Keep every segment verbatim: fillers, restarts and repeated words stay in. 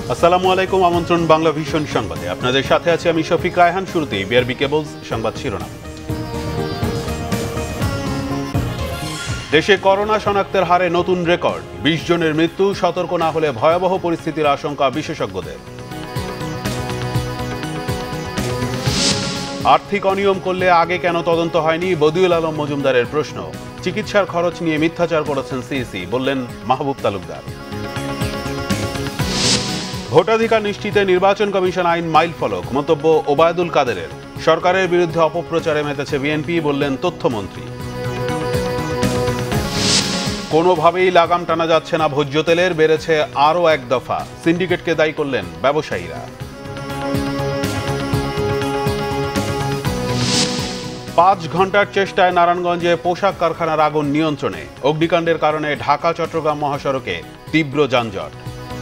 আসসালামু আলাইকুম, আমন্ত্রণ বাংলাভিশন সংবাদে। আপনাদের সাথে আছে আমি শফিক রায়হান। শুরুতেই বিআরবি কেবলস সংবাদ শিরোনাম। দেশে করোনা শনাক্তের হারে নতুন রেকর্ড, বিশ জনের মৃত্যু। সতর্ক না হলে ভয়াবহ পরিস্থিতির আশঙ্কা বিশেষজ্ঞদের। আর্থিক অনিয়ম করলে আগে কেন তদন্ত হয়নি, বদিউল আলম মজুমদারের প্রশ্ন। চিকিৎসার খরচ নিয়ে মিথ্যাচার করেছেন সিইসি, বললেন মাহবুব তালুকদার। ভোটাধিকার নিশ্চিতে নির্বাচন কমিশন আইন মাইল ফলক, মন্তব্য ওবায়দুল কাদেরের। সরকারের বিরুদ্ধে অপপ্রচারে মেতেছে বিএনপি, বললেন তথ্যমন্ত্রী। কোনোভাবেই লাগাম টানা যাচ্ছে না ভোজ্য তেলের, বেড়েছে আরও এক দফা। সিন্ডিকেটকে দায়ী করলেন ব্যবসায়ীরা। পাঁচ ঘন্টার চেষ্টায় নারায়ণগঞ্জে পোশাক কারখানার আগুন নিয়ন্ত্রণে। অগ্নিকাণ্ডের কারণে ঢাকা চট্টগ্রাম মহাসড়কে তীব্র যানজট।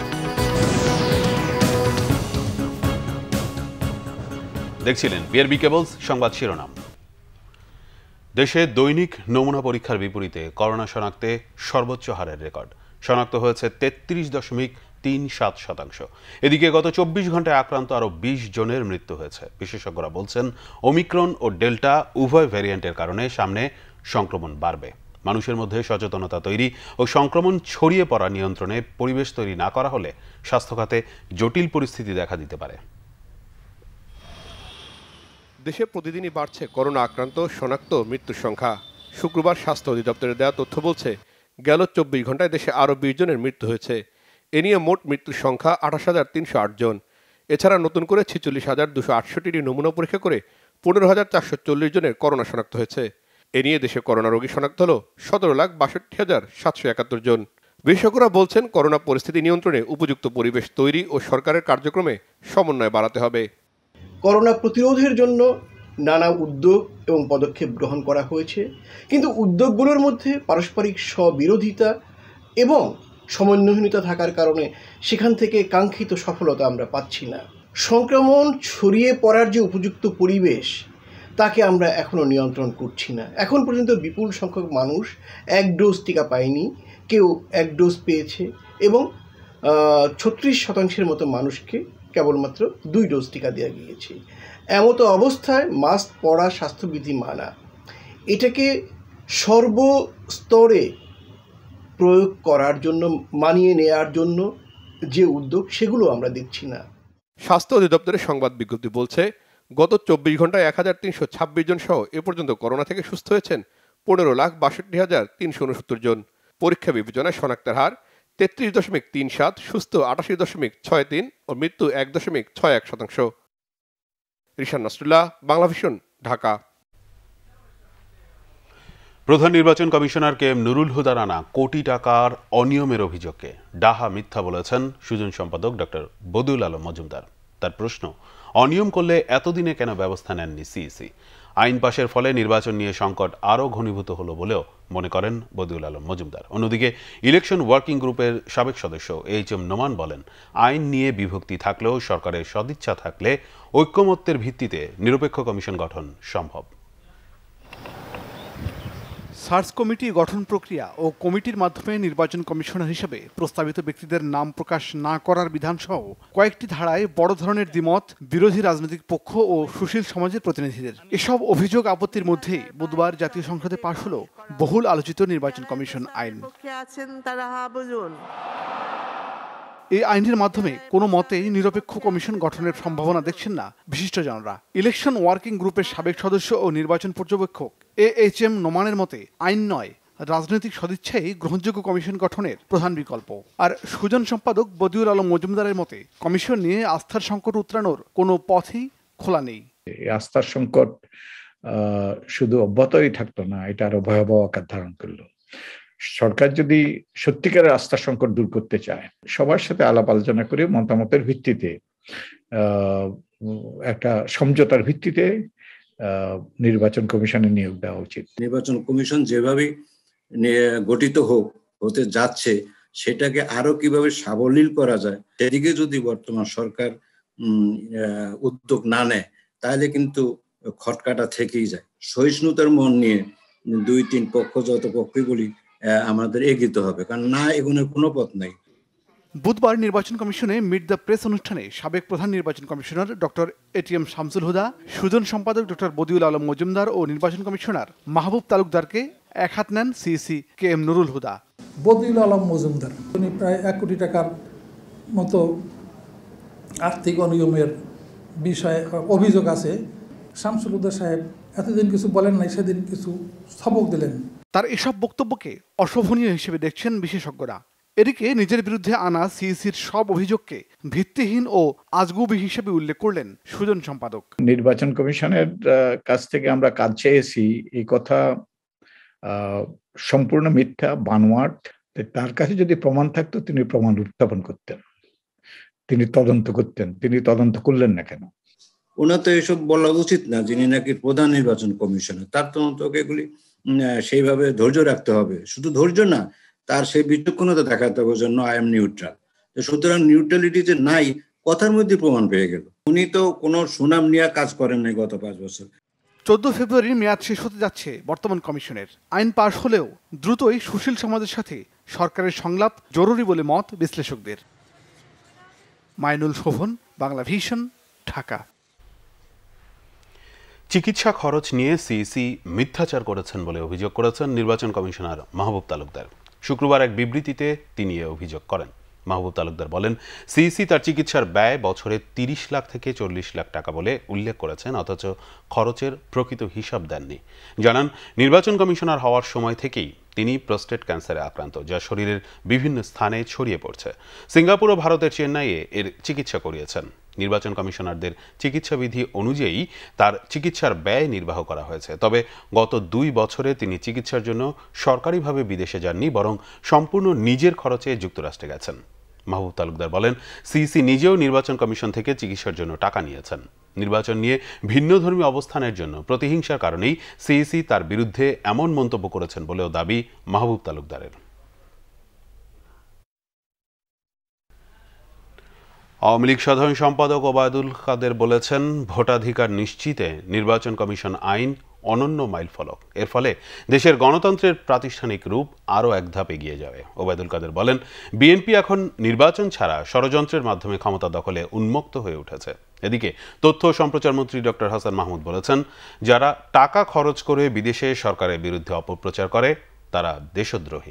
দেখছিলেন বিআরবি কেবলস সংবাদ শিরোনাম। দেশে দৈনিক নমুনা পরীক্ষার বিপরীতে করোনা শনাক্তে সর্বোচ্চ হারের রেকর্ড। শনাক্ত হয়েছে তেত্রিশ দশমিক তিন সাত শতাংশ। এদিকে গত চব্বিশ ঘন্টায় আক্রান্ত আরও বিশ জনের মৃত্যু হয়েছে। বিশেষজ্ঞরা বলছেন, ওমিক্রন ও ডেল্টা উভয় ভ্যারিয়েন্টের কারণে সামনে সংক্রমণ বাড়বে। মানুষের মধ্যে সচেতনতা তৈরি ও সংক্রমণ ছড়িয়ে পড়া নিয়ন্ত্রণে পরিবেশ তৈরি না করা হলে স্বাস্থ্যখাতে জটিল পরিস্থিতি দেখা দিতে পারে। দেশে প্রতিদিনই বাড়ছে করোনা আক্রান্ত, শনাক্ত, মৃত্যুর সংখ্যা। শুক্রবার স্বাস্থ্য অধিদপ্তরের দেওয়া তথ্য বলছে, গেল চব্বিশ ঘন্টায় দেশে আরও বিশ জনের মৃত্যু হয়েছে। এ নিয়ে মোট মৃত্যুর সংখ্যা আঠাশ হাজার তিনশো আট জন। এছাড়া নতুন করে ছেচল্লিশ হাজার দুশো আটষট্টিটি নমুনা পরীক্ষা করে পনেরো হাজার চারশো চল্লিশ জনের করোনা শনাক্ত হয়েছে। এ নিয়ে দেশে করোনা রোগী শনাক্ত হল সতেরো লাখ বাষট্টি হাজার সাতশো একাত্তর জন। বিশেষজ্ঞরা বলছেন, করোনা পরিস্থিতি নিয়ন্ত্রণে উপযুক্ত পরিবেশ তৈরি ও সরকারের কার্যক্রমে সমন্বয় বাড়াতে হবে। করোনা প্রতিরোধের জন্য নানা উদ্যোগ এবং পদক্ষেপ গ্রহণ করা হয়েছে, কিন্তু উদ্যোগগুলোর মধ্যে পারস্পরিক স্ববিরোধিতা এবং সমন্বয়হীনতা থাকার কারণে সেখান থেকে কাঙ্ক্ষিত সফলতা আমরা পাচ্ছি না। সংক্রমণ ছড়িয়ে পড়ার যে উপযুক্ত পরিবেশ, তাকে আমরা এখনও নিয়ন্ত্রণ করছি না। এখন পর্যন্ত বিপুল সংখ্যক মানুষ এক ডোজ টিকা পায়নি, কেউ এক ডোজ পেয়েছে এবং ছত্রিশ শতাংশের মতো মানুষকে কেবলমাত্র দুই ডোজ টিকা দেওয়া গিয়েছে। এমতো অবস্থায় মাস্ক পরা, স্বাস্থ্যবিধি মানা, এটাকে সর্বস্তরে প্রয়োগ করার জন্য, মানিয়ে নেওয়ার জন্য যে উদ্যোগ, সেগুলো আমরা দেখছি না। স্বাস্থ্য অধিদপ্তরের সংবাদ বিজ্ঞপ্তি বলছে, গত চব্বিশ ঘন্টায় এক হাজার তিনশো ছাব্বিশ জন সহ এ পর্যন্ত করোনা থেকে সুস্থ হয়েছেন পনেরো লাখ বাষট্টি হাজার তিনশো উনসত্তর জন। পরীক্ষা বিবেচনায় শনাক্তের হার তেত্রিশ দশমিক তিন সাত, সুস্থ আটাশি দশমিক ছয় তিন ও মৃত্যু এক দশমিক ছয় এক শতাংশ। রিশান নাসরুল্লাহ, বাংলাভিশন, ঢাকা। প্রধান নির্বাচন commissioner K M Nurul Huda রানা কোটি টাকার অনিয়মের অভিযোগকে ডাহা মিথ্যা বলেছেন সুজন সম্পাদক ডক্টর বদিউল আলম মজুমদার। তার প্রশ্ন, অনিয়ম করলে এতদিনে কেন ব্যবস্থা নেননি সিইসি? আইন পাশের ফলে নির্বাচন নিয়ে সংকট আরও ঘনীভূত হলো বলেও মনে করেন বদিউল আলম মজুমদার। অন্যদিকে ইলেকশন ওয়ার্কিং গ্রুপের সাবেক সদস্য এইচ এম নোমান বলেন, আইন নিয়ে বিভক্তি থাকলেও সরকারের সদিচ্ছা থাকলে ঐক্যমত্যের ভিত্তিতে নিরপেক্ষ কমিশন গঠন সম্ভব। সার্চ কমিটি গঠন প্রক্রিয়া ও কমিটির মাধ্যমে নির্বাচন কমিশনার হিসেবে প্রস্তাবিত ব্যক্তিদের নাম প্রকাশ না করার বিধানসহ কয়েকটি ধারায় বড় ধরনের দ্বিমত বিরোধী রাজনৈতিক পক্ষ ও সুশীল সমাজের প্রতিনিধিদের। এসব অভিযোগ আপত্তির মধ্যেই বুধবার জাতীয় সংসদে পাশ হল বহুল আলোচিত নির্বাচন কমিশন আইন। এই আইনের মাধ্যমে কোনো মতেই নিরপেক্ষ কমিশন গঠনের সম্ভাবনা দেখছেন না বিশিষ্টজনরা। ইলেকশন ওয়ার্কিং গ্রুপের সাবেক সদস্য ও নির্বাচন পর্যবেক্ষক এ এইচ এম নোমানের মতে, আইন নয়, রাজনৈতিক সদিচ্ছাই গ্রহণযোগ্য কমিশন গঠনের প্রধান বিকল্প। আর সুজন সম্পাদক বদিউল আলম মজুমদারের মতে, কমিশন নিয়ে আস্থার সংকট উতরানোর কোনো পথই খোলা নেই। আস্থার সংকট শুধু অব্যাহতই থাকতো না, এটা আরো ভয়াবহ আকার ধারণ করলো। সরকার যদি সত্যিকারের আস্থার সংকট দূর করতে চায়, সবার সাথে আলাপ আলোচনা করে মতামতের ভিত্তিতে, একটা সমঝোতার ভিত্তিতে নির্বাচন কমিশনে নিয়োগ দেওয়া উচিত। নির্বাচন কমিশন যেভাবে গঠিত হোক, হতে যাচ্ছে, সেটাকে আরো কিভাবে সাবলীল করা যায়, সেদিকে যদি বর্তমান সরকার উদ্যোগ না নেয়, তাহলে কিন্তু খটকাটা থেকেই যায়। সহিষ্ণুতার মন নিয়ে দুই তিন পক্ষ, যত পক্ষই বলি, আমাদের এগিয়ে হবে, কারণ না এগোনোর কোনো পথ নাই। বুধবার নির্বাচন কমিশনে মিট দ্য প্রেস অনুষ্ঠানে সাবেক প্রধান নির্বাচন commissioner doctor ATM Shamsul Huda, Sujan সম্পাদক ডক্টর বদিউল আলম মজুমদার ও নির্বাচন কমিশনার মাহবুব তালুকদারকে এক হাত নেন CEC K M Nurul Huda. Badiul Alam Majumdar উনি প্রায় এক কোটি টাকার মতো আর্থিক অনিয়মের বিষয়ে অভিযোগ আছে। শামসুল হুদা সাহেব এতদিন কিছু বলেন নাই, সেদিন কিছু সবক দিলেন। তার এসব বক্তব্যকে অশোভনীয় হিসেবে দেখছেন বিশেষজ্ঞরা। এদিকে নিজের বিরুদ্ধে আনা সিইসির সব অভিযোগকে ভিত্তিহীন ও আজগুবি হিসেবে উল্লেখ করলেন সুজন সম্পাদক। নির্বাচন কমিশনের কাছ থেকে আমরা কাজ চেয়েছি, এই কথা সম্পূর্ণ মিথ্যা, বানোয়াট। তার কাছে যদি প্রমাণ থাকতো তিনি প্রমাণ উত্থাপন করতেন, তিনি তদন্ত করতেন। তিনি তদন্ত করলেন না কেন? ওনার তো এসব বলা উচিত না, যিনি নাকি প্রধান নির্বাচন কমিশনার। তার তদন্ত এগুলি সেইভাবে ধৈর্য রাখতে হবে। শুধু ধৈর্য না, তার সেই বিচক্ষণতা দেখাতে হবে জন্য আই এম নিউট্রাল। সুতরাং নিউট্রালিটি যে নাই, কথার মধ্যে প্রমাণ পেয়ে গেল। উনি তো কোনো সুনাম নিয়ে কাজ করেন নাই গত পাঁচ বছর। চোদ্দ ফেব্রুয়ারির মেয়াদ শেষ হতে যাচ্ছে বর্তমান কমিশনের। আইন পাশ হলেও দ্রুতই সুশীল সমাজের সাথে সরকারের সংলাপ জরুরি বলে মত বিশ্লেষকদের। মাইনুল শোভন, বাংলাভিশন, ঢাকা। চিকিৎসা খরচ নিয়ে সিইসি মিথ্যাচার করেছেন বলে অভিযোগ করেছেন নির্বাচন কমিশনার মাহবুব তালুকদার। শুক্রবার এক বিবৃতিতে তিনি এ অভিযোগ করেন। মাহবুব তালুকদার বলেন, সিইসি তার চিকিৎসার ব্যয় বছরে তিরিশ লাখ থেকে চল্লিশ লাখ টাকা বলে উল্লেখ করেছেন, অথচ খরচের প্রকৃত হিসাব দেননি। জানান, নির্বাচন কমিশনার হওয়ার সময় থেকেই তিনি প্রস্টেট ক্যান্সারে আক্রান্ত, যা শরীরের বিভিন্ন স্থানে ছড়িয়ে পড়ছে। সিঙ্গাপুর ও ভারতের চেন্নাইয়ে এর চিকিৎসা করিয়েছেন। নির্বাচন কমিশনারদের চিকিৎসা বিধি অনুযায়ী তার চিকিৎসার ব্যয় নির্বাহ করা হয়েছে। তবে গত দুই বছরে তিনি চিকিৎসার জন্য সরকারিভাবে বিদেশে যাননি, বরং সম্পূর্ণ নিজের খরচে যুক্তরাষ্ট্রে গেছেন। মাহবুব তালুকদার বলেন, সিইসি নিজেও নির্বাচন কমিশন থেকে চিকিৎসার জন্য টাকা নিয়েছেন। নির্বাচন নিয়ে ভিন্নধর্মী অবস্থানের জন্য প্রতিহিংসার কারণেই সিইসি তার বিরুদ্ধে এমন মন্তব্য করেছেন বলেও দাবি মাহবুব তালুকদারের। আওয়ামী লীগ সাধারণ সম্পাদক ওবায়দুল কাদের বলেছেন, ভোটাধিকার নিশ্চিতে নির্বাচন কমিশন আইন অনন্য মাইলফলক। এর ফলে দেশের গণতন্ত্রের প্রাতিষ্ঠানিক রূপ আরও এক ধাপ এগিয়ে যাবে। ওবায়দুল কাদের বলেন, বিএনপি এখন নির্বাচন ছাড়া ষড়যন্ত্রের মাধ্যমে ক্ষমতা দখলে উন্মুক্ত হয়ে উঠেছে। এদিকে তথ্য ও সম্প্রচার মন্ত্রী ডক্টর হাসান মাহমুদ বলেছেন, যারা টাকা খরচ করে বিদেশে সরকারের বিরুদ্ধে অপপ্রচার করে তারা দেশদ্রোহী।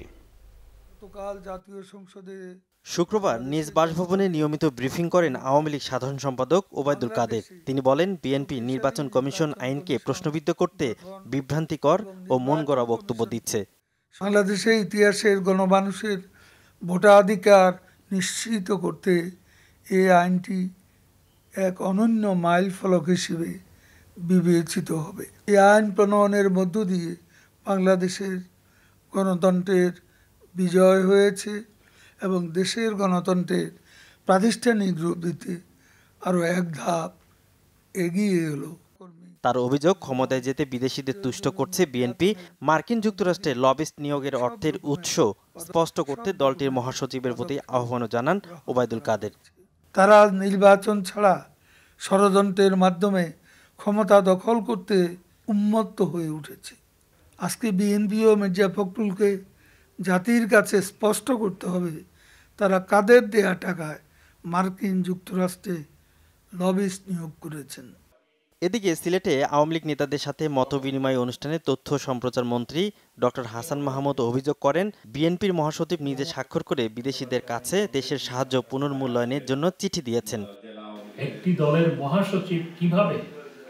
জাতীয় সংসদে শুক্রবার নিজ বাসভবনে নিয়মিত ব্রিফিং করেন আওয়ামী লীগ সাধারণ সম্পাদক ওবায়দুল কাদের। তিনি বলেন, বিএনপি নির্বাচন কমিশন আইনকে প্রশ্নবিদ্ধ করতে বিভ্রান্তিকর ও মন গড়া বক্তব্য দিচ্ছে। বাংলাদেশের ইতিহাসের গণমানুষের ভোটাধিকার নিশ্চিত করতে এই আইনটি এক অনন্য মাইল ফলক হিসেবে বিবেচিত হবে। এই আইন প্রণয়নের মধ্য দিয়ে বাংলাদেশের গণতন্ত্রের বিজয় হয়েছে এবং দেশের গণতন্ত্রের প্রাতিষ্ঠানিক রূপ দিতে আরও এক ধাপ এগিয়ে এলো। তার অভিযোগ, ক্ষমতায় যেতে বিদেশিদের তুষ্ট করছে বিএনপি। মার্কিন যুক্তরাষ্ট্রে লবিস্ট নিয়োগের অর্থের উৎস স্পষ্ট করতে দলটির মহাসচিবের প্রতি আহ্বানও জানান ওবায়দুল কাদের। তারা নির্বাচন ছাড়া ষড়যন্ত্রের মাধ্যমে ক্ষমতা দখল করতে উন্মত্ত হয়ে উঠেছে। আজকে বিএনপি ও মির্জা ফখরুলকে জাতির কাছে স্পষ্ট করতে হবে তারা কাদের দেয়া টাকায় মার্কিন যুক্তরাষ্ট্রে লবিস্ট নিয়োগ করেছেন। এদিকে সিলেটে আওয়ামী লীগ নেতাদের সাথে মতবিনিময় অনুষ্ঠানে তথ্য সম্প্রচার মন্ত্রী ডক্টর হাসান মাহমুদ অভিযোগ করেন, বিএনপির মহাসচিব নিজে স্বাক্ষর করে বিদেশিদের কাছে দেশের সাহায্য পুনর্মূল্যায়নের জন্য চিঠি দিয়েছেন। একটি দলের মহাসচিব কিভাবে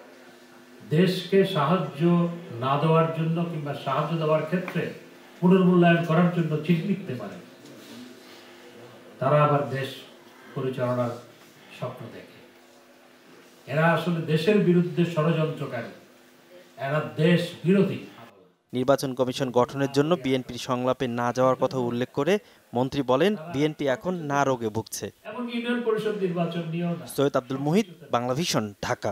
দেশকে সাহায্য না দেওয়ার জন্য কিংবা সাহায্য দেওয়ার ক্ষেত্রে পুনর্মূল্যায়ন করার জন্য চিঠি লিখতে পারে? তারা আবার দেশ পরিচালনার স্বপ্ন দেখে। এরা আসলে দেশের বিরুদ্ধে ষড়যন্ত্রকারী, এরা দেশ বিরোধী। নির্বাচন কমিশন গঠনের জন্য বিএনপির সংলাপে না যাওয়ার কথা উল্লেখ করে মন্ত্রী বলেন, বিএনপি এখন না রোগে ভুগছে। সৈয়দ আব্দুল মুহিত, বাংলাভিশন, ঢাকা।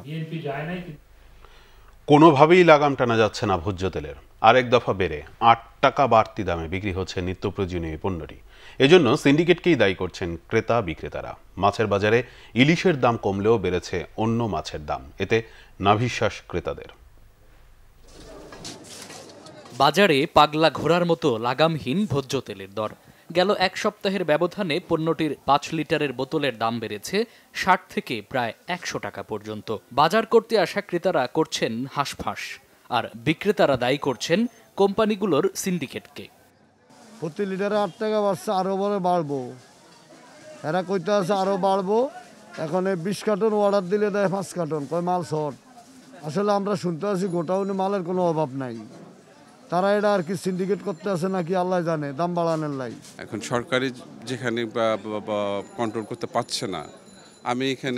কোনোভাবেই লাগাম টানা যাচ্ছে না ভোজ্য তেলের। আরেক দফা বেড়ে আট টাকা বাড়তি দামে বিক্রি হচ্ছে নিত্য প্রয়োজনীয় পণ্যটি। এজন্য সিন্ডিকেটকেই দায়ী করছেন ক্রেতা বিক্রেতারা। মাছের বাজারে ইলিশের দাম কমলেও বেড়েছে অন্য মাছের দাম, এতে নাভিশ্বাস ক্রেতাদের। বাজারে পাগলা ঘোড়ার মতো লাগামহীন ভোজ্য তেলের দর। গেল এক সপ্তাহের ব্যবধানে পণ্যটির পাঁচ লিটারের বোতলের দাম বেড়েছে ষাট থেকে প্রায় একশো টাকা পর্যন্ত। বাজার করতে আসা ক্রেতারা করছেন হাঁসফাঁস, আর বিক্রেতারা দায়ী করছেন কোম্পানিগুলোর সিন্ডিকেটকে। প্রতি লিটারে আট টাকা বাড়ছে, আরও বড় বাড়বো, এরা কইতে আছে আরও বাড়বো। এখন এই বিশ কার্টন অর্ডার দিলে দেয় পাঁচ কার্টন, কয় মাল শর্ট। আসলে আমরা শুনতে আছি গোটাউনে মালের কোনো অভাব নাই, তারা এটা আর কি সিন্ডিকেট করতে আছে নাকি আল্লাহ জানে, দাম বাড়ানোর লাই। এখন সরকারি যেখানে কন্ট্রোল করতে পারছে না, আমি এখানে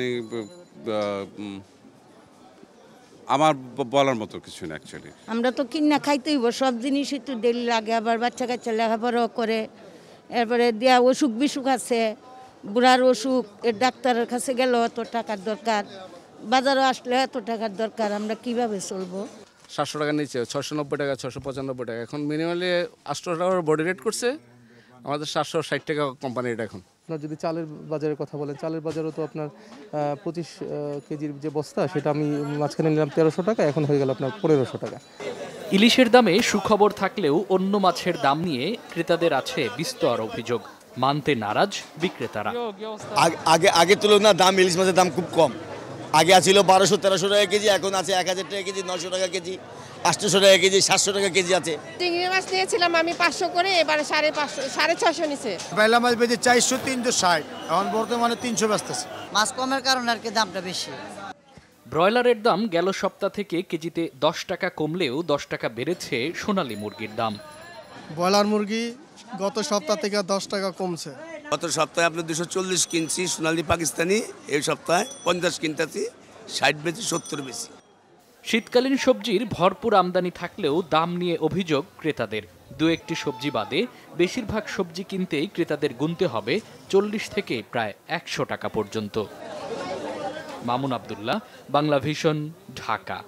আমার বলার মতো কিছু না। অ্যাকচুয়ালি আমরা তো কিনা খাইতে হইব, সব জিনিস একটু দেরি লাগে, আবার বাচ্চা কাচ্চা লেখাপড়াও করে, এরপরে দেয়া অসুখ বিসুখ আছে, বুড়ার অসুখ, এর ডাক্তারের কাছে গেলেও এত টাকার দরকার, বাজারও আসলে এত টাকার দরকার, আমরা কিভাবে চলবো? সাতশো টাকার নিচে ছশো নব্বই টাকা, ছশো পঁচানব্বই টাকা, এখন মিনিমালি আটশো টাকার বডি রেট করছে, আমাদের সাতশো ষাট টাকা কোম্পানি রেট। এখন আপনার যদি চালের বাজারের কথা বলেন, চালের বাজারও তো আপনার পঁচিশ কেজির যে বস্তা, সেটা আমি মাঝখানে নিলাম তেরোশো টাকা, এখন হয়ে গেল আপনার পনেরোশো টাকা। ইলিশের দামে সুখবর থাকলেও অন্য মাছের দাম নিয়ে ক্রেতাদের আছে বিস্তর অভিযোগ, মানতে নারাজ বিক্রেতারা। আগে আগে তুলনায় দাম, ইলিশ মাছের দাম খুব কম। আগে ছিল বারোশো তেরোশো টাকা কেজি, এখন আছে এক হাজার টাকা কেজি, নশো টাকা কেজি, আটশোশো টাকা কেজি, সাতশো টাকা কেজি আছে। চিংড়ি মাছ নিয়েছিলাম আমি পাঁচশো করে, এবারে সাড়ে পাঁচশো সাড়ে ছশো নিচে। বেলা মাছ বেজে চারশো তিনশো ষাট, এখন বর্তমানে তিনশো ব্যস্ত আছে। মাছ কমের কারণে আর কি দামটা বেশি। ব্রয়লারের দাম গেল সপ্তাহ থেকে কেজিতে দশ টাকা কমলেও দশ টাকা বেড়েছে সোনালী মুরগির দাম। ব্রয়লার মুরগি গত সপ্তাহ থেকে দশ টাকা কমছে। গত সপ্তাহে আপনি দুশো চল্লিশ কিনছি সোনালী পাকিস্তানি, এই সপ্তাহে পঞ্চাশ কিনতেছি, ষাট বেশি সত্তর বেশি। শীতকালীন সবজির ভরপুর আমদানি থাকলেও দাম নিয়ে অভিযোগ ক্রেতাদের। দু একটি সবজি বাদে বেশিরভাগ সবজি কিনতেই ক্রেতাদের গুনতে হবে চল্লিশ থেকে প্রায় একশো টাকা পর্যন্ত। মামুন আবদুল্লাহ, বাংলাভিশন, ঢাকা।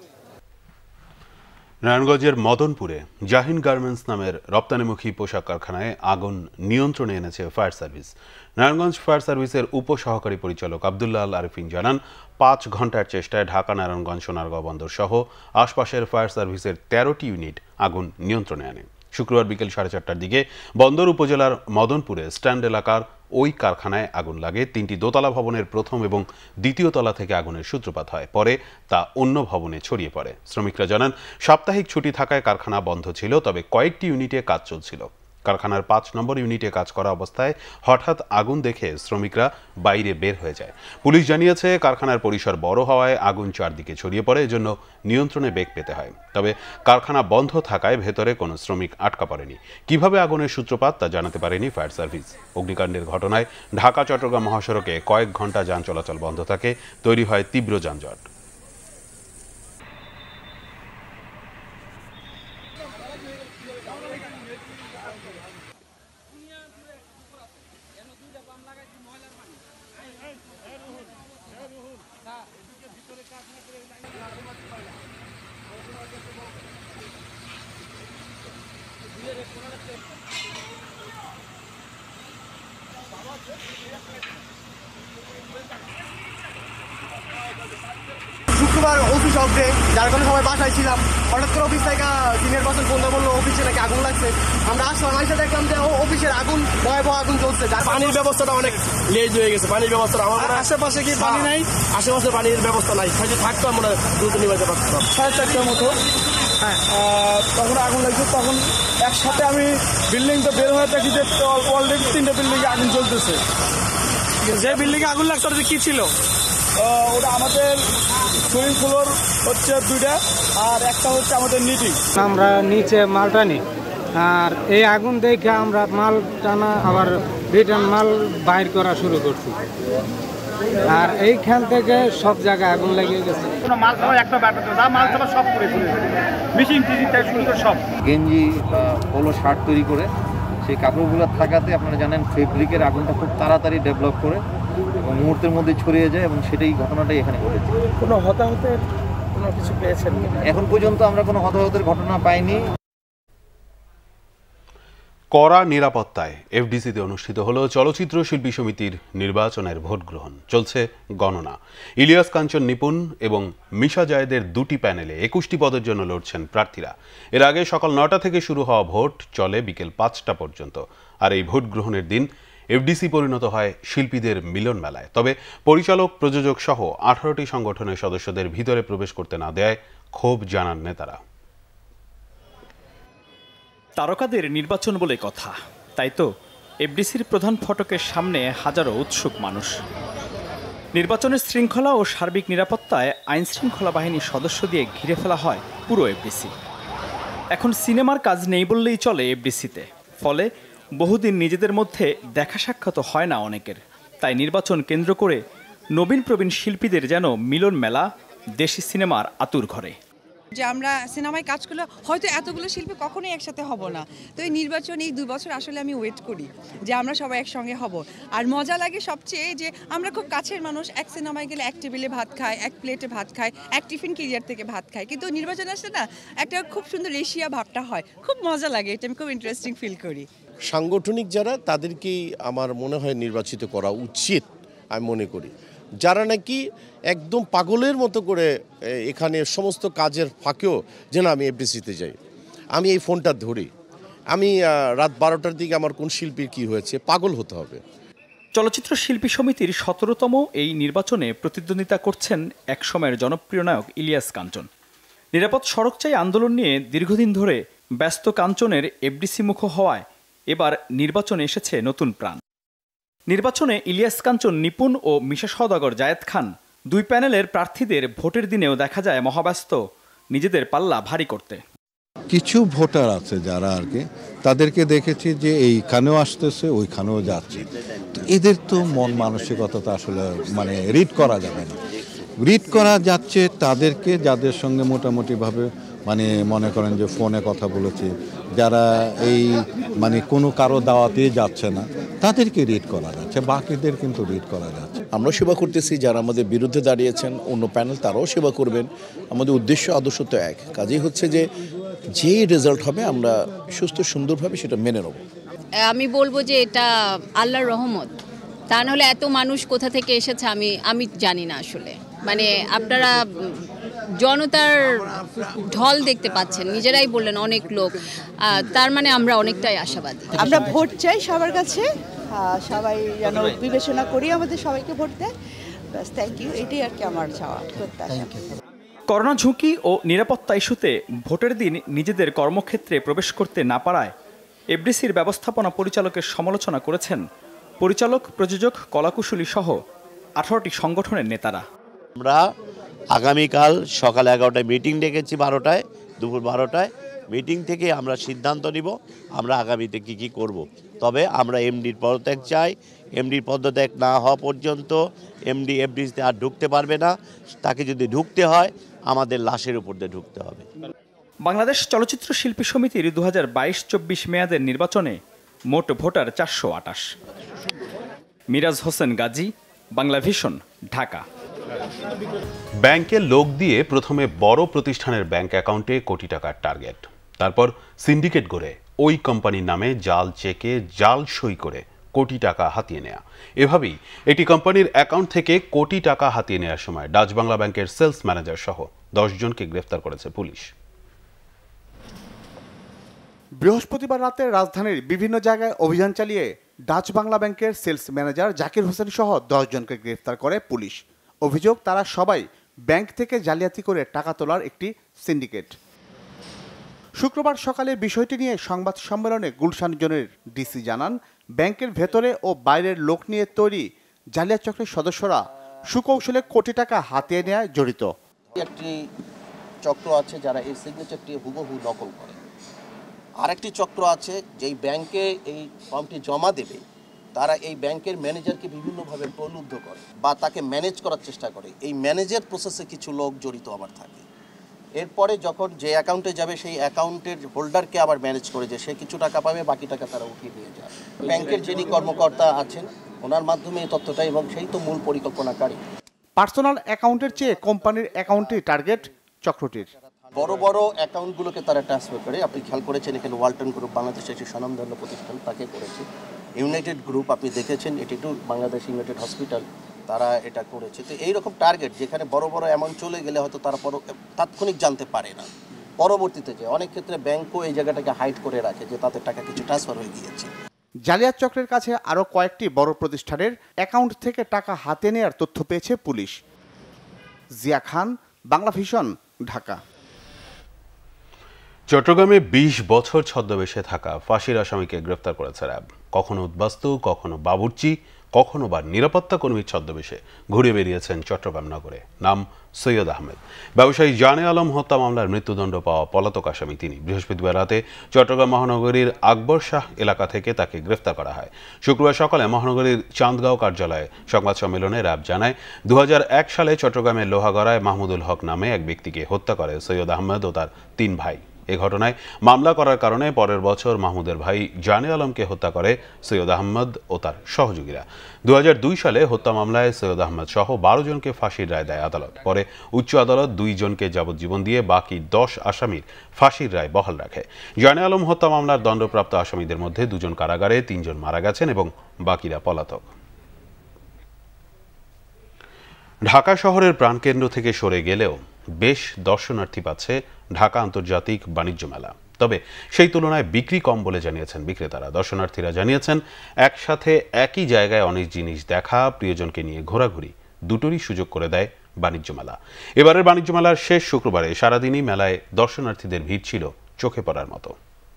নারায়ণগঞ্জের মদনপুরে জাহিন গার্মেন্টস নামের রপ্তানিমুখী পোশাক কারখানায় আগুন নিয়ন্ত্রণে এনেছে ফায়ার সার্ভিস। নারায়ণগঞ্জ ফায়ার সার্ভিসের উপসহকারী পরিচালক আবদুল্লাহ আল আরিফিন জানান, পাঁচ ঘন্টার চেষ্টায় ঢাকা, নারায়ণগঞ্জ, সোনারগাঁও বন্দর সহ আশপাশের ফায়ার সার্ভিসের তেরোটি ইউনিট আগুন নিয়ন্ত্রণে আনে। শুক্রবার বিকেল সাড়ে চারটার দিকে বন্দর উপজেলার মদনপুরে স্ট্যান্ড এলাকার ওই কারখানায় আগুন লাগে। তিনটি দোতলা ভবনের প্রথম এবং দ্বিতীয় তলা থেকে আগুনের সূত্রপাত হয়, পরে তা অন্য ভবনে ছড়িয়ে পড়ে। শ্রমিকরা জানান, সাপ্তাহিক ছুটি থাকায় কারখানা বন্ধ ছিল, তবে কয়েকটি ইউনিটে কাজ চলছিল। কারখানার পাঁচ নম্বর ইউনিটে কাজ করা অবস্থায় হঠাৎ আগুন দেখে শ্রমিকরা বাইরে বের হয়ে যায়। পুলিশ জানিয়েছে, কারখানার পরিসর বড় হওয়ায় আগুন চারদিকে ছড়িয়ে পড়ে, এজন্য নিয়ন্ত্রণে বেগ পেতে হয়। তবে কারখানা বন্ধ থাকায় ভেতরে কোনো শ্রমিক আটকা পড়েনি। কিভাবে আগুনের সূত্রপাত তা জানাতে পারেনি ফায়ার সার্ভিস। অগ্নিকাণ্ডের ঘটনায় ঢাকা চট্টগ্রাম মহাসড়কে কয়েক ঘন্টা যান চলাচল বন্ধ থাকে, তৈরি হয় তীব্র যানজট। শুক্রবার অফিস অফ ডে, যার কারণে সবাই বাসায় ছিলাম। হঠাৎ করে অফিস থেকে দিনের বছর ফোন বললো অফিসে নাকি আগুন লাগছে। আমরা আসলাম, আইসা দেখলাম যে অফিসের আগুন, ভয়াবহ আগুন চলছে। যার পানির ব্যবস্থাটা অনেক লেজ হয়ে গেছে। পানির ব্যবস্থা আমার আশেপাশে কি পানি নাই, আশেপাশে পানির ব্যবস্থা নাই, যদি থাকতো আমরা দ্রুত নিবাইতে পারতাম। সাড়ে চারটার মতো হ্যাঁ তখন আগুন লাগছে। তখন একসাথে আমি বিল্ডিং তো বের হয়ে থাকি যে অলরেডি তিনটে বিল্ডিংয়ে আগুন চলতেছে। যে বিল্ডিংয়ে আগুন লাগছে ওটা কি ছিল? ওটা আমাদের সুইমিং পুলের হচ্ছে দুইটা, আর একটা হচ্ছে আমাদের নিটি। আমরা নিচে মাল টানি, আর এই আগুন দেখে আমরা মাল টানা আবার রিটার্ন মাল বাইর করা শুরু করছি, আর এইখান থেকে সব জায়গায় আগুন লেগে গেছে। কোনো মাল খাওয়া একটা ব্যাপার না, মাল খাওয়া সব করে ফেলে মিশিং টিশিং থেকে শুরু করে সব। গেঞ্জি পোলো শার্ট তৈরি করে সেই কাপড়গুলো থাকাতে আপনারা জানেন ফেব্রিকের আগুনটা খুব তাড়াতাড়ি ডেভেলপ করে এবং মুহূর্তের মধ্যে ছড়িয়ে যায়, এবং সেটাই ঘটনাটাই এখানে ঘটেছে। কোনো হতাহতের কোনো কিছু পেয়েছেন? এখন পর্যন্ত আমরা কোনো হতাহতের ঘটনা পাইনি। কড়া নিরাপত্তায় এফডিসিতে অনুষ্ঠিত হলো চলচ্চিত্র শিল্পী সমিতির নির্বাচনের ভোট গ্রহণ। চলছে গণনা। ইলিয়াস কাঞ্চন নিপুণ এবং মিশা জায়েদের দুটি প্যানেলে একুশটি পদের জন্য লড়ছেন প্রার্থীরা। এর আগে সকাল নটা থেকে শুরু হওয়া ভোট চলে বিকেল পাঁচটা পর্যন্ত। আর এই ভোট গ্রহণের দিন এফডিসি পরিণত হয় শিল্পীদের মিলন মেলায়। তবে পরিচালক, প্রযোজক সহ আঠারোটি সংগঠনের সদস্যদের ভিতরে প্রবেশ করতে না দেয় ক্ষোভ জানান নেতারা। তারকাদের নির্বাচন বলে কথা, তাই তো এফডিসির প্রধান ফটকের সামনে হাজারো উৎসুক মানুষ। নির্বাচনের শৃঙ্খলা ও সার্বিক নিরাপত্তায় আইন শৃঙ্খলা বাহিনীর সদস্য দিয়ে ঘিরে ফেলা হয় পুরো এফডিসি। এখন সিনেমার কাজ নেই বললেই চলে এফডিসিতে, ফলে বহুদিন নিজেদের মধ্যে দেখা সাক্ষাৎ হয় না অনেকের। তাই নির্বাচন কেন্দ্র করে নবীন প্রবীণ শিল্পীদের যেন মিলন মেলা দেশি সিনেমার আতুর ঘরে। যে আমরা সিনেমায় কাজ করলে হয়তো এতগুলো শিল্পী কখনোই একসাথে হব না, তো এই নির্বাচন এই দুই বছর আসলে আমি ওয়েট করি যে আমরা সবাই একসঙ্গে হব। আর মজা লাগে সবচেয়ে যে আমরা খুব কাছের মানুষ, এক সিনেমায় গেলে এক টেবিলে ভাত খায়, এক প্লেটে ভাত খায়, এক টিফিন ক্যারিয়ার থেকে ভাত খায়, কিন্তু নির্বাচন আসলে না একটা খুব সুন্দর রেশিয়া ভাবটা হয়, খুব মজা লাগে, এটা আমি খুব ইন্টারেস্টিং ফিল করি। সাংগঠনিক যারা তাদেরকেই আমার মনে হয় নির্বাচিত করা উচিত আমি মনে করি, যারা নাকি একদম পাগলের মতো করে এখানে সমস্ত কাজের ফাঁকেও যেন আমি এফডিসিতে যাই, আমি এই ফোনটা ধরি, আমি রাত বারোটার দিকে আমার কোন শিল্পীর কি হয়েছে, পাগল হতে হবে। চলচ্চিত্র শিল্পী সমিতির সতেরোতম এই নির্বাচনে প্রতিদ্বন্দ্বিতা করছেন একসময়ের জনপ্রিয় নায়ক ইলিয়াস কাঞ্চন। নিরাপদ সড়ক চাই আন্দোলন নিয়ে দীর্ঘদিন ধরে ব্যস্ত কাঞ্চনের এফডিসি মুখ হওয়ায় এবার নির্বাচনে এসেছে নতুন প্রাণ। নির্বাচনে ইলিয়াস কাঞ্চন নিপুণ ও মিশা সওদাগর জায়েদ খান দুই প্যানেলের প্রার্থীদের ভোটের দিনেও দেখা যায় মহাব্যস্ত, নিজেদের পাল্লা ভারী করতে। কিছু ভোটার আছে যারা আর কি তাদেরকে দেখেছি যে এইখানেও আসতেছে ওইখানেও যাচ্ছে, তো এদের তো মন মানসিকতা তো আসলে মানে রিড করা যাবে না। রিড করা যাচ্ছে তাদেরকে যাদের সঙ্গে মোটামুটিভাবে মানে মনে করেন যে ফোনে কথা বলেছি, যারা এই মানে কোনো কারো দাওয়াতে যাচ্ছে না তাদেরকে রিড করা যাচ্ছে, বাকিদের কিন্তু রিড করা যাচ্ছে। আমরা সেবা করতেছি, যারা আমাদের বিরুদ্ধে দাঁড়িয়েছেন অন্য প্যানেল তারাও সেবা করবেন, আমাদের উদ্দেশ্য আদর্শ তো এক। কাজেই হচ্ছে যে যে রেজাল্ট হবে আমরা সুস্থ সুন্দরভাবে সেটা মেনে নেব। আমি বলবো যে এটা আল্লাহর রহমত, তা নাহলে এত মানুষ কোথা থেকে এসেছে আমি আমি জানি না আসলে। মানে আপনারা জনতার ঢল দেখতে পাচ্ছেন, নিজেরাই বললেন অনেক লোক, তার মানে আমরা অনেকটাই আশাবাদী। আমরা ভোট চাই সবার কাছে, সবাই যেন বিবেচনা করি আমাদের সবাইকে ভোট দেয়, ব্যাস। থ্যাংক ইউ, এটাই আর কি আমার চাওয়া প্রত্যাশা। করোনা ঝুঁকি ও নিরাপত্তা ইস্যুতে ভোটের দিন নিজেদের কর্মক্ষেত্রে প্রবেশ করতে না পারায় এফডিসির ব্যবস্থাপনা পরিচালকের সমালোচনা করেছেন পরিচালক, প্রযোজক, কলাকুশলী সহ আঠারোটি সংগঠনের নেতারা। আমরা আগামীকাল সকাল এগারোটায় মিটিং ডেকেছি, বারোটায় দুপুর বারোটায় মিটিং থেকে আমরা সিদ্ধান্ত নিব আমরা আগামীতে কি কি করব। তবে আমরা এমডির পদত্যাগ চাই, এমডির পদত্যাগ না হওয়া পর্যন্ত এমডি এফডিসিতে আর ঢুকতে পারবে না, তাকে যদি ঢুকতে হয় আমাদের লাশের উপর দিয়ে ঢুকতে হবে। বাংলাদেশ চলচ্চিত্র শিল্পী সমিতির দু হাজার বাইশ চব্বিশ মেয়াদের নির্বাচনে মোট ভোটার চারশো আটাশ। মিরাজ হোসেন গাজী, বাংলাভিশন, ঢাকা। ব্যাংকে লোক দিয়ে প্রথমে বড় প্রতিষ্ঠানের ব্যাংক অ্যাকাউন্টে কোটি টাকার টার্গেট, তারপর সিন্ডিকেট গড়ে ওই কোম্পানির নামে জাল চেকে জাল সই করে কোটি টাকা হাতিয়ে নেয়া। এভাবেই একটি কোম্পানির অ্যাকাউন্ট থেকে কোটি টাকা হাতিয়ে নেওয়ার সময় ডাচ বাংলা ব্যাংকের সেলস ম্যানেজার সহ দশ জনকে গ্রেফতার করেছে পুলিশ। বৃহস্পতিবার রাতে রাজধানীর বিভিন্ন জায়গায় অভিযান চালিয়ে ডাচ বাংলা ব্যাংকের সেলস ম্যানেজার জাকির হোসেন সহ দশ জনকে গ্রেফতার করে পুলিশ। অভিযোগ, তারা সবাই ব্যাংক থেকে জালিয়াতি করে টাকা তোলার একটি সিন্ডিকেট। শুক্রবার সকালে বিষয়টি নিয়ে সংবাদ সম্মেলনে গুলশান জোনের ডিসি জানান, ব্যাংকের ভেতরে ও বাইরের লোক নিয়ে তৈরি জালিয়াত চক্রের সদস্যরা সুকৌশলে কোটি টাকা হাতিয়ে নেয় জড়িত। একটি চক্র আছে যারা এই সিগনেচারটি হুবহু নকল করে, আরেকটি চক্র আছে যেই ব্যাংকে এই ফর্মটি জমা দেবে তারা এই ব্যাংকের ম্যানেজারকে বিভিন্নভাবে প্রলুব্ধ করে বা তাকে ম্যানেজ করার চেষ্টা করে। এই ম্যানেজার প্রসেসে কিছু লোক জড়িত আবার থাকে। এরপরে যখন যে অ্যাকাউন্টে যাবে সেই অ্যাকাউন্টের হোল্ডারকে আবার ম্যানেজ করে যে সে কিছু টাকা পাবে, বাকি টাকা তারা উঠিয়ে নিয়ে যায়। ব্যাংকের যিনি কর্মকর্তা আছেন ওনার মাধ্যমে এই তথ্যটা, এবং সেই তো মূল পরিকল্পনাকারী। পার্সোনাল অ্যাকাউন্টের চেয়ে কোম্পানির অ্যাকাউন্টই টার্গেট চক্রটির। বড় বড় অ্যাকাউন্টগুলোকে তারা ট্রান্সফার করে। আপনি খেয়াল করেছেন এখানে ওয়ালটন গ্রুপ বাংলাদেশের একটি স্বনামধন্য প্রতিষ্ঠান, তাকে করেছে। ইউনাইটেড গ্রুপ আপনি দেখেছেন, এটি টু বাংলাদেশ ইউনাইটেড হসপিটাল, তারা এটা করেছে। তো এইরকম টার্গেট যেখানে বড় বড় অ্যামাউন্ট চলে গেলে হয়তো তারা তাৎক্ষণিক জানতে পারে না, পরবর্তীতে যে অনেক ক্ষেত্রে ব্যাংকও এই জায়গাটাকে হাইড করে রাখে যে তাদের টাকা কিছু ট্রান্সফার হয়ে গিয়েছে। জালিয়াত চক্রের কাছে আরও কয়েকটি বড় প্রতিষ্ঠানের অ্যাকাউন্ট থেকে টাকা হাতে নেয়ার তথ্য পেয়েছে পুলিশ। জিয়া খান, বাংলাভিশন, ঢাকা। চট্টগ্রামে বিশ বছর ছদ্মবেশে থাকা ফাঁসির আসামিকে গ্রেফতার করেছে র্যাব। কখনো উদ্বাস্তু, কখনো বাবুর্চি, কখনো বা নিরাপত্তা কর্মীর ছদ্মবেশে ঘুরে বেরিয়েছেন চট্টগ্রাম নগরে। নাম সৈয়দ আহমেদ। ব্যবসায়ী জানে আলম হত্যা মামলার মৃত্যুদণ্ড পাওয়া পলাতক আসামি তিনি। বৃহস্পতিবার রাতে চট্টগ্রাম মহানগরীর আকবর শাহ এলাকা থেকে তাকে গ্রেফতার করা হয়। শুক্রবার সকালে মহানগরীর চান্দগাঁও কার্যালয়ে সংবাদ সম্মেলনে র্যাব জানায়, দু হাজার এক সালে চট্টগ্রামের লোহাগড়ায় মাহমুদুল হক নামে এক ব্যক্তিকে হত্যা করে সৈয়দ আহমেদ ও তার তিন ভাই। এ ঘটনায় মামলা করার কারণে পরের বছর মাহমুদের ভাই জানে আলমকে হত্যা করে সৈয়দ আহমদ ও তার সহযোগীরা। দু হাজার দুই সালে হত্যা মামলায় সৈয়দ আহমদ সহ বারো জনকে ফাঁসির রায় দেয় আদালত। পরে উচ্চ আদালত দুই জনকে যাবজ্জীবন দিয়ে বাকি দশ আসামির ফাঁসির রায় বহাল রাখে। জানে আলম হত্যা মামলার দণ্ডপ্রাপ্ত আসামিদের মধ্যে দুজন কারাগারে, তিনজন মারা গেছেন এবং বাকিরা পলাতক। ঢাকা শহরের প্রাণকেন্দ্র থেকে সরে গেলেও বেশ দর্শনার্থী পাচ্ছে ঢাকা আন্তর্জাতিক বাণিজ্য মেলা। তবে সেই তুলনায় বিক্রি কম বলে জানিয়েছেন বিক্রেতারা। দর্শনার্থীরা জানিয়েছেন, একসাথে একই জায়গায় অনেক জিনিস দেখা, প্রিয়জনকে নিয়ে ঘোরাঘুরি দুটোরই সুযোগ করে দেয় বাণিজ্য মেলা। এবারের বাণিজ্য মেলার শেষ শুক্রবারে সারাদিনই মেলায় দর্শনার্থীদের ভিড় ছিল চোখে পড়ার মতো।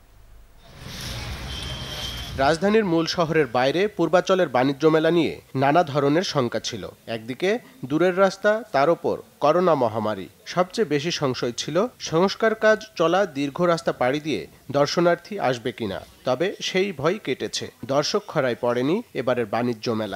রাজধানীর মূল শহরের বাইরে পূর্বাচলের বাণিজ্য মেলা নিয়ে নানা ধরনের শঙ্কা ছিল। একদিকে দূরের রাস্তা, তার ওপর করোনা মহামারী। সবচেয়ে বেশি সংশয় ছিল সংস্কার কাজ চলা দীর্ঘ রাস্তা পাড়ি দিয়ে দর্শনার্থী আসবে কিনা। তবে সেই ভয় কেটেছে। দর্শক খরায় পড়েনি এবারের বাণিজ্য মেলা।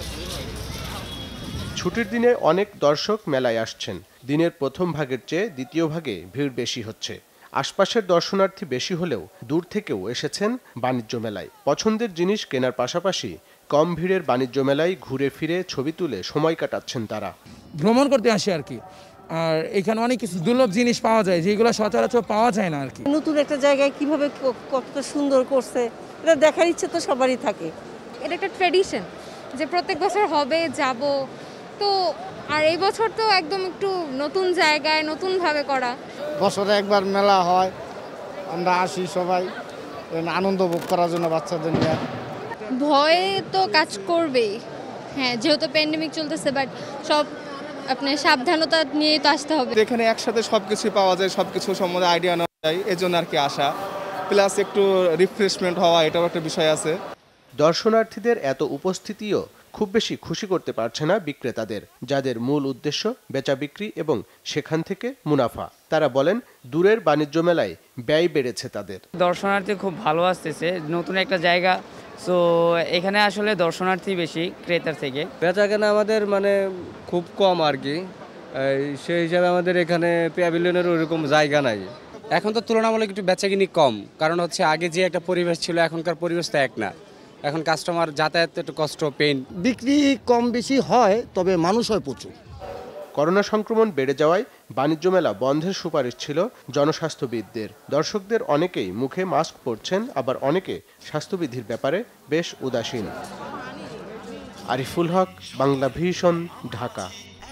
ছুটির দিনে অনেক দর্শক মেলায় আসছেন। দিনের প্রথম ভাগের চেয়ে দ্বিতীয় ভাগে ভিড় বেশি হচ্ছে। আশপাশের দর্শনার্থী বেশি হলেও দূর থেকেও এসেছেন বাণিজ্য মেলায়। পছন্দের জিনিস কেনার পাশাপাশি কম ভিড়ের বাণিজ্য মেলায় ঘুরে ফিরে ছবি তুলে সময় কাটাচ্ছেন তারা। ভ্রমণ করতে আসে আর কি। আর এখানে অনেক কিছু দুর্লভ জিনিস পাওয়া যায় যেগুলো সচরাচর পাওয়া যায় না আর কি। নতুন একটা জায়গায় কিভাবে কত সুন্দর করছে এটা দেখার ইচ্ছে তো সবারই থাকে। এটা একটা ট্র্যাডিশন যে প্রত্যেক বছর হবে, যাব। তো আর এই বছর তো একদম একটু নতুন জায়গায় নতুনভাবে করা। বছরে একবার মেলা হয়, আমরা আসি সবাই আনন্দ ভোগ করার জন্য বাচ্চাদের নিয়ে। ভয় তো কাজ করবেই, হ্যাঁ, যেহেতু প্যান্ডেমিক চলতেছে, বাট সব আপনার সাবধানতা নিয়ে তো আসতে হবে। এখানে একসাথে সব কিছু পাওয়া যায়, সব কিছু সম্বন্ধে আইডিয়া নেওয়া যায়, এই জন্য আর কি আসা, প্লাস একটু রিফ্রেশমেন্ট হওয়া, এটাও একটা বিষয় আছে। দর্শনার্থীদের এত উপস্থিতিও খুব বেশি খুশি করতে পারছে না বিক্রেতাদের, যাদের মূল উদ্দেশ্য বেচা বিক্রি এবং সেখান থেকে মুনাফা। তারা বলেন, দূরের বাণিজ্য মেলায় ব্যয় বেড়েছে তাদের। দর্শনার্থী খুব ভালো আসতেছে, নতুন একটা জায়গা, সো এখানে আসলে দর্শনার্থী বেশি ক্রেতার থেকে। বেচা কেনা আমাদের মানে খুব কম আর কি, সেই হিসাবে আমাদের এখানে প্যাভিলিয়নের ওরকম জায়গা নাই। এখন তো তুলনামূলক একটু বেচাকিনি কম, কারণ হচ্ছে আগে যে একটা পরিবেশ ছিল এখনকার পরিবেশ তো এক না। এখন কাস্টমার যাতায়াত একটু কষ্ট, পেইন। বিক্রি কম বেশি হয়, তবে মানুষ হয় প্রচুর। করোনা সংক্রমণ বেড়ে যাওয়ায় বাণিজ্য মেলা বন্ধের সুপারিশ ছিল জনস্বাস্থ্যবিদদের। দর্শকদের অনেকেই মুখে মাস্ক পরছেন, আবার অনেকে স্বাস্থ্যবিধির ব্যাপারে বেশ উদাসীন। আরিফুল হক, বাংলাভিশন, ঢাকা।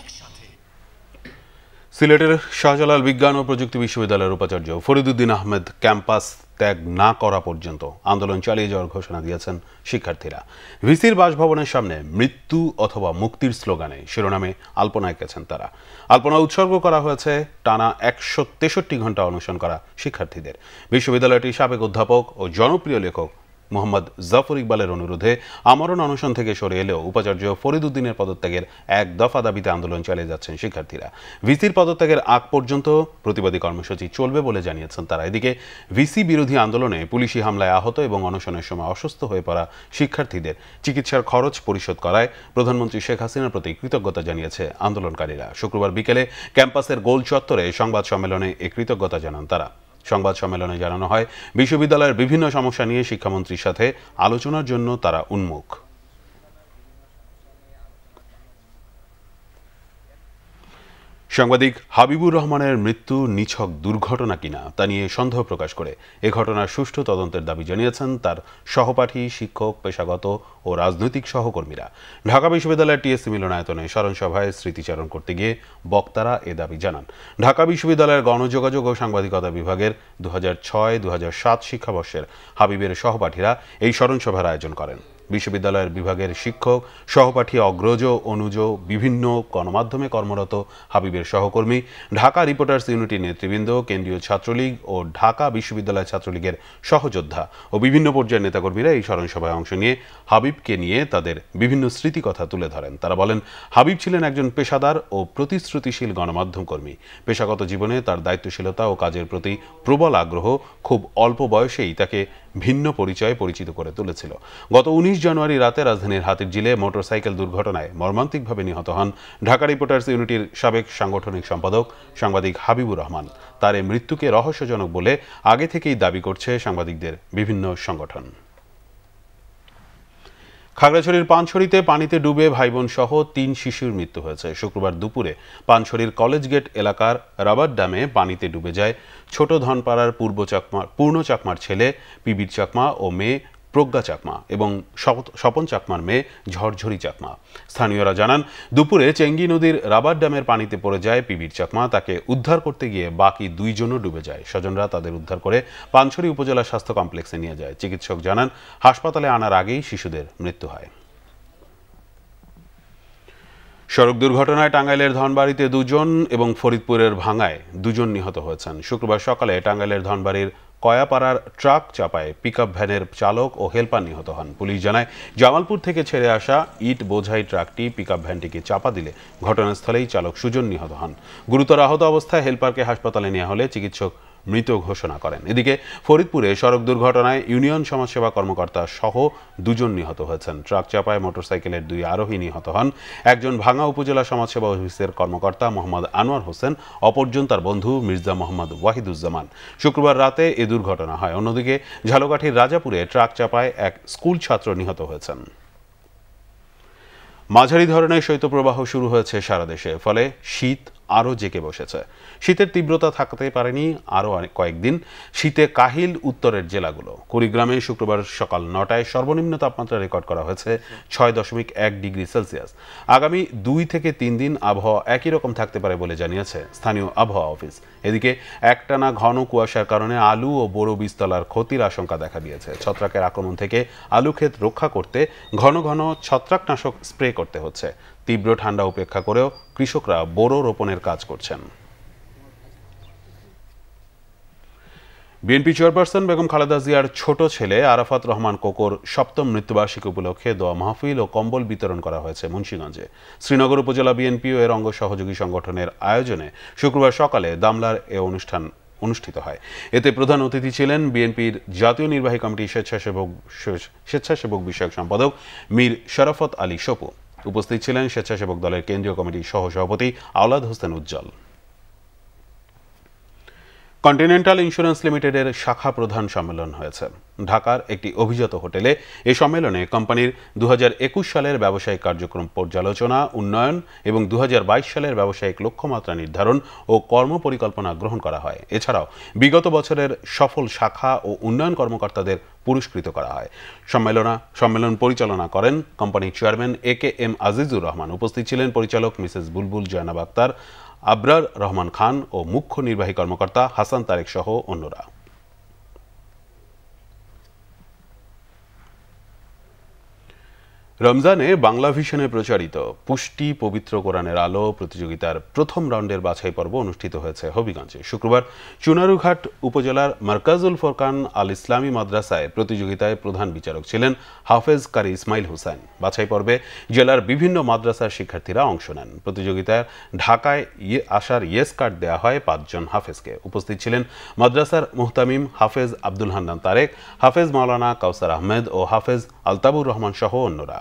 সিলেটের শাহজালাল বিজ্ঞান ও প্রযুক্তি বিশ্ববিদ্যালয়ের উপাচার্য ফরিদুদ্দিন আহমেদ ক্যাম্পাস ত্যাগ না করা পর্যন্ত আন্দোলন চালিয়ে যাওয়ার ঘোষণা দিয়েছেন শিক্ষার্থীরা। ভিসির বাসভবনের সামনে মৃত্যু অথবা মুক্তির স্লোগানে শিরোনামে আলপনা এঁকেছেন তারা। আলপনা উৎসর্গ করা হয়েছে টানা একশো তেষট্টি ঘন্টা অনুসরণ করা শিক্ষার্থীদের। বিশ্ববিদ্যালয়টির সাবেক অধ্যাপক ও জনপ্রিয় লেখক মোহাম্মদ জাফর ইকবালের অনুরোধে আমরণ অনশন থেকে সরে এলেও উপাচার্য ফরিদুদ্দিনের পদত্যাগের এক দফা দাবিতে আন্দোলন চালিয়ে যাচ্ছেন শিক্ষার্থীরা। ভিসির পদত্যাগের আগ পর্যন্ত প্রতিবাদী কর্মসূচি চলবে বলে জানিয়েছেন তারা। এদিকে ভিসি বিরোধী আন্দোলনে পুলিশি হামলায় আহত এবং অনশনের সময় অসুস্থ হয়ে পড়া শিক্ষার্থীদের চিকিৎসার খরচ পরিশোধ করায় প্রধানমন্ত্রী শেখ হাসিনার প্রতি কৃতজ্ঞতা জানিয়েছে আন্দোলনকারীরা। শুক্রবার বিকেলে ক্যাম্পাসের গোল চত্বরে সংবাদ সম্মেলনে এ কৃতজ্ঞতা জানান তারা। সংবাদ সম্মেলনে জানানো হয়, বিশ্ববিদ্যালয়ের বিভিন্ন সমস্যা নিয়ে শিক্ষামন্ত্রীর সাথে আলোচনার জন্য তারা উন্মুখ। সাংবাদিক হাবিবুর রহমানের মৃত্যু নিছক দুর্ঘটনা কিনা তা নিয়ে সন্দেহ প্রকাশ করে এ ঘটনার সুষ্ঠু তদন্তের দাবি জানিয়েছেন তার সহপাঠী, শিক্ষক, পেশাগত ও রাজনৈতিক সহকর্মীরা। ঢাকা বিশ্ববিদ্যালয়ের টিএসসি মিলনায়তনে স্মরণ সভায় স্মৃতিচারণ করতে গিয়ে বক্তারা এ দাবি জানান। ঢাকা বিশ্ববিদ্যালয়ের গণযোগাযোগ ও সাংবাদিকতা বিভাগের দু হাজার ছয় দু হাজার সাত শিক্ষাবর্ষের হাবিবের সহপাঠীরা এই স্মরণ সভার আয়োজন করেন। বিশ্ববিদ্যালয়ের বিভাগের শিক্ষক, সহপাঠী, অগ্রজ, অনুজ, বিভিন্ন গণমাধ্যমে কর্মরত হাবিবের সহকর্মী, ঢাকা রিপোর্টার্স ইউনিটির নেতৃবৃন্দ, কেন্দ্রীয় ছাত্রলীগ ও ঢাকা বিশ্ববিদ্যালয় ছাত্রলীগের সহযোদ্ধা ও বিভিন্ন পর্যায়ের নেতাকর্মীরা এই স্মরণ সভায় অংশ নিয়ে হাবিবকে নিয়ে তাদের বিভিন্ন স্মৃতিকথা তুলে ধরেন। তারা বলেন, হাবিব ছিলেন একজন পেশাদার ও প্রতিশ্রুতিশীল গণমাধ্যম কর্মী। পেশাগত জীবনে তার দায়িত্বশীলতা ও কাজের প্রতি প্রবল আগ্রহ খুব অল্প বয়সেই তাকে ভিন্ন পরিচয়ে পরিচিত করে তুলেছিল। গত উনিশ জানুয়ারি রাতে রাজধানীর হাতিরঝিলে মোটরসাইকেল দুর্ঘটনায় মর্মান্তিকভাবে নিহত হন ঢাকা রিপোর্টার্স ইউনিটির সাবেক সাংগঠনিক সম্পাদক সাংবাদিক হাবিবুর রহমান। তার এই মৃত্যুকে রহস্যজনক বলে আগে থেকেই দাবি করছে সাংবাদিকদের বিভিন্ন সংগঠন। খাগড়াছড়ির পানছড়িতে পানিতে ডুবে ভাইবোন সহ তিন শিশুর মৃত্যু হয়েছে। শুক্রবার দুপুরে পানছড়ির কলেজ গেট এলাকার রাবার ড্যামে পানিতে ডুবে যায় ছোট ধনপাড়ার পূর্ব চাকমা পূর্ণ চাকমার ছেলে পিবির চাকমা ও মেয়ে প্রজ্ঞা চাকমা এবং স্বপন চাকমার মেয়ে ঝরঝরি চাকমা। স্থানীয়রা জানান, দুপুরে চেঙ্গি নদীর রাবার ড্যামের পানিতে পড়ে যায় পিবির চাকমা। তাকে উদ্ধার করতে গিয়ে বাকি দুইজনও ডুবে যায়। স্বজনরা তাদের উদ্ধার করে পানছড়ি উপজেলা স্বাস্থ্য কমপ্লেক্সে নিয়ে যায়। চিকিৎসক জানান, হাসপাতালে আনার আগেই শিশুদের মৃত্যু হয়। সড়ক দুর্ঘটনায় টাঙ্গাইলের ধনবাড়িতে দুজন এবং ফরিদপুরের ভাঙ্গায় দুজন নিহত হয়েছেন। শুক্রবার সকালে টাঙ্গাইলের ধনবাড়ির কয়াপাড়ার ট্রাক চাপায় পিকআপ ভ্যানের চালক ও হেলপার নিহত হন। পুলিশ জানায়, জামালপুর থেকে ছেড়ে আসা ইট বোঝাই ট্রাকটি পিকআপ ভ্যানটিকে চাপা দিলে ঘটনাস্থলেই চালক সুজন নিহত হন। গুরুতর আহত অবস্থায় হেলপারকে হাসপাতালে নেওয়া হলে চিকিৎসক মৃত ঘোষণা করেন। এদিকে ফরিদপুরে সড়ক দুর্ঘটনায় ইউনিয়ন সমাজসেবা কর্মকর্তা সহ দুজন নিহত হয়েছেন। ট্রাক চাপায় মোটরসাইকেলের দুই আরোহী নিহত হন। একজন ভাঙ্গা উপজেলা সমাজসেবা অফিসের কর্মকর্তা মোহাম্মদ আনোয়ার হোসেন, অপরজন তার বন্ধু মির্জা মোহাম্মদ ওয়াহিদুজ্জামান। শুক্রবার রাতে এ দুর্ঘটনা হয়। অন্যদিকে ঝালকাঠির রাজাপুরে ট্রাক চাপায় এক স্কুল ছাত্র নিহত হয়েছেন। মাঝারি ধরনের শৈত্যপ্রবাহ শুরু হয়েছে সারা দেশে, ফলে শীত আরও জেঁকে বসেছে। শীতের তীব্রতা থাকতে পারেনি আরও কয়েকদিন। শীতে কাহিল উত্তরের জেলাগুলো। কুড়িগ্রামে শুক্রবার সকাল নটায় সর্বনিম্ন তাপমাত্রা রেকর্ড করা হয়েছে ছয় দশমিক এক ডিগ্রি সেলসিয়াস। আগামী দুই থেকে তিন দিন আবহাওয়া একই রকম থাকতে পারে বলে জানিয়েছে স্থানীয় আবহাওয়া অফিস। এদিকে একটানা ঘন কুয়াশার কারণে আলু ও বোরো বীজতলার ক্ষতির আশঙ্কা দেখা দিয়েছে। ছত্রাকের আক্রমণ থেকে আলু ক্ষেত রক্ষা করতে ঘন ঘন ছত্রাকনাশক স্প্রে করতে হচ্ছে। তীব্র ঠান্ডা উপেক্ষা করেও কৃষকরা বোরো রোপণের কাজ করছেন। বিএনপি চেয়ারপারসন বেগম খালেদা জিয়ার ছোট ছেলে আরাফাত রহমান কোকোর সপ্তম মৃত্যুবার্ষিকী উপলক্ষে দোয়া মাহফিল ও কম্বল বিতরণ করা হয়েছে মুন্সিগঞ্জে। শ্রীনগর উপজেলা বিএনপি ও এর অঙ্গ সহযোগী সংগঠনের আয়োজনে শুক্রবার সকালে দামলার এ অনুষ্ঠান অনুষ্ঠিত হয়। এতে প্রধান অতিথি ছিলেন বিএনপির জাতীয় নির্বাহী কমিটির স্বেচ্ছাসেবক স্বেচ্ছাসেবক বিষয়ক সম্পাদক মীর শরাফত আলী সপু। উপস্থিত ছিলেন স্বেচ্ছাসেবক দলের কেন্দ্রীয় কমিটির সহসভাপতি আওলাদ হোসেন উজ্জ্বল। কন্টিনেন্টাল ইন্স্যুরেন্স লিমিটেডের শাখা প্রধান সম্মেলন হয়েছে ঢাকার একটি অভিজাত হোটেলে। এই সম্মেলনে কোম্পানির দু হাজার একুশ সালের ব্যবসায়িক কার্যক্রম পর্যালোচনা, উন্নয়ন এবং দু হাজার বাইশ সালের ব্যবসায়িক লক্ষ্যমাত্রা নির্ধারণ ও কর্মপরিকল্পনা গ্রহণ করা হয়। এছাড়াও বিগত বছরের সফল শাখা ও উন্নয়ন কর্মকর্তাদের পুরস্কৃত করা হয়। সম্মেলনা সম্মেলন পরিচালনা করেন কোম্পানির chairman A K M Azizur Rahman. উপস্থিত ছিলেন পরিচালক মিসেস বুলবুল জয়নাব আক্তার, আবরার রহমান খান ও মুখ্য নির্বাহী কর্মকর্তা হাসান তারেক সহ অন্যরা। রমজানে বাংলাভিশনে প্রচারিত পুষ্টি পবিত্র কোরআনের আলো প্রতিযোগিতার প্রথম রাউন্ডের বাছাই পর্ব অনুষ্ঠিত হয়েছে হবিগঞ্জে। শুক্রবার চুনারুঘাট উপজেলার মার্কাজুল ফোরকান আল ইসলামী মাদ্রাসায় প্রতিযোগিতায় প্রধান বিচারক ছিলেন হাফেজ কারি ইসমাইল হোসেন। বাছাই পর্বে জেলার বিভিন্ন মাদ্রাসার শিক্ষার্থীরা অংশ নেন। প্রতিযোগিতায় ঢাকায় আসার ইয়েস কার্ড দেওয়া হয় পাঁচজন হাফেজকে। উপস্থিত ছিলেন মাদ্রাসার মুহতামিম হাফেজ আব্দুল হান্নান তারেক, হাফেজ মাওলানা কাউসার আহমেদ ও হাফেজ আলতাবুর রহমান সহ অন্যরা।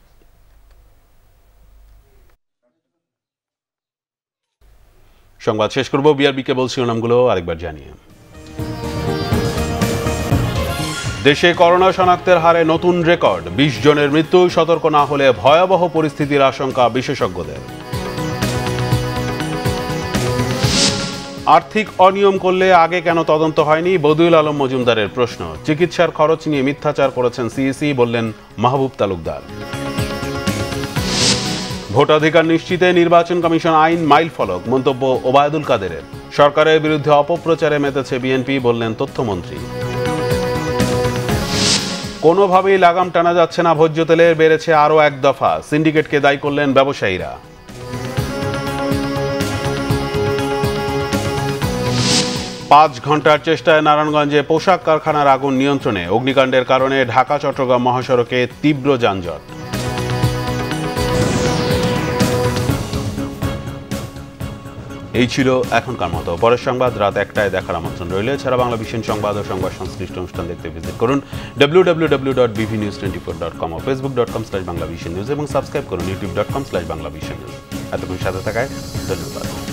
সংবাদ শেষ করব বিআরবি কেবল শিরোনামগুলো আরেকবার জানিয়ে। দেশে করোনা শনাক্তের হারে নতুন রেকর্ড, বিশ জনের মৃত্যু। সতর্ক না হলে ভয়াবহ পরিস্থিতির আশঙ্কা বিশেষজ্ঞদের। আর্থিক অনিয়ম করলে আগে কেন তদন্ত হয়নি, বদিউল আলম মজুমদারের প্রশ্ন। চিকিৎসার খরচ নিয়ে মিথ্যাচার করেছেন সিইসি, বললেন মাহবুব তালুকদার। ভোটাধিকার নিশ্চিতে নির্বাচন কমিশন আইন মাইল ফলক, মন্তব্য ওবায়দুল কাদেরের। সরকারের বিরুদ্ধে অপপ্রচারে মেতেছে বিএনপি, বললেন তথ্যমন্ত্রী। কোনোভাবেই লাগাম টানা যাচ্ছে না ভোজ্য তেলের, বেড়েছে আরও এক দফা, সিন্ডিকেটকে দায়ী করলেন ব্যবসায়ীরা। পাঁচ ঘন্টার চেষ্টায় নারায়ণগঞ্জে পোশাক কারখানার আগুন নিয়ন্ত্রণে, অগ্নিকাণ্ডের কারণে ঢাকা চট্টগ্রাম মহাসড়কে তীব্র যানজট। এই ছিল এখনকার মতো। পরের সংবাদ রাত একটায় দেখার আমন্ত্রণ রইল। এছাড়া বাংলা ভিশন সংবাদ ও সংবাদ সংশ্লিষ্ট অনুষ্ঠান দেখতে ভিজিট করুন W W W dot BV news twenty four dot com ও Facebook dot com slash Banglavision news এবং সাবস্ক্রাইব করুন YouTube dot com slash Banglavision news. এতক্ষণ সাথে থাকায় ধন্যবাদ।